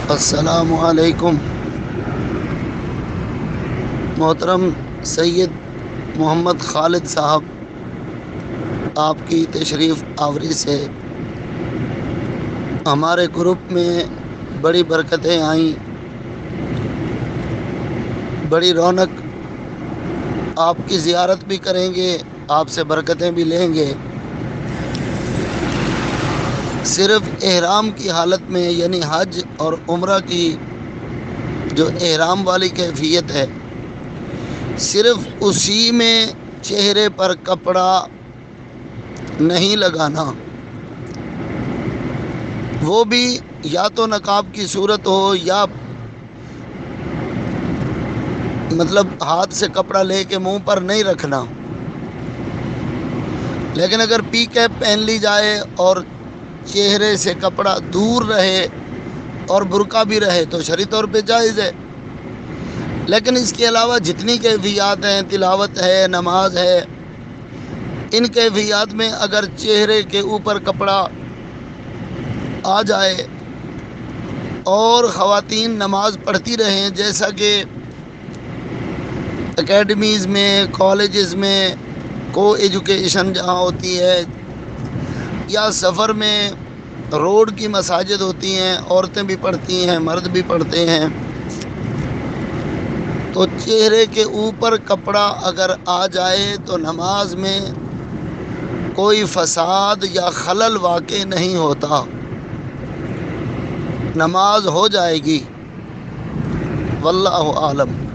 السلام علیکم۔ محترم سید محمد خالد صاحب، آپ کی تشریف آوری سے ہمارے گروپ میں بڑی برکتیں آئیں، بڑی رونق۔ آپ کی زیارت بھی کریں گے، آپ سے برکتیں بھی لیں گے۔ صرف احرام کی حالت میں، یعنی حج اور عمرہ کی جو احرام والی کیفیت ہے، صرف اسی میں چہرے پر کپڑا نہیں لگانا، وہ بھی یا تو نقاب کی صورت ہو یا مطلب ہاتھ سے کپڑا لے کے منہ پر نہیں رکھنا۔ لیکن اگر پی کیپ پہن لی جائے اور چہرے سے کپڑا دور رہے اور برقع بھی رہے تو شرعی طور پہ جائز ہے۔ لیکن اس کے علاوہ جتنی کیفیات ہیں، تلاوت ہے، نماز ہے، ان کیفیات میں اگر چہرے کے اوپر کپڑا آ جائے اور خواتین نماز پڑھتی رہیں، جیسا کہ اکیڈمیز میں، کالجز میں، کو ایجوکیشن جہاں ہوتی ہے، یا سفر میں روڈ کی مساجد ہوتی ہیں، عورتیں بھی پڑھتی ہیں، مرد بھی پڑھتے ہیں، تو چہرے کے اوپر کپڑا اگر آ جائے تو نماز میں کوئی فساد یا خلل واقع نہیں ہوتا، نماز ہو جائے گی۔ واللہ اعلم۔